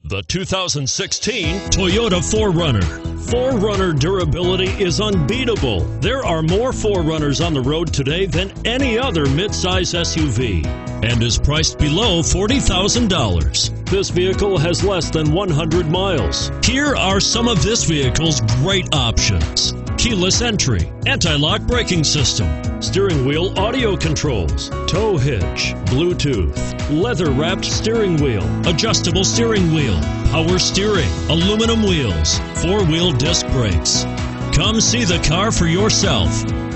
The 2016 Toyota 4Runner. 4Runner durability is unbeatable. There are more 4Runners on the road today than any other midsize SUV and is priced below $40,000. This vehicle has less than 100 miles. Here are some of this vehicle's great options: keyless entry, anti-lock braking system, steering wheel audio controls, tow hitch, Bluetooth, leather-wrapped steering wheel, adjustable steering wheel, power steering, aluminum wheels, four-wheel disc brakes. Come see the car for yourself.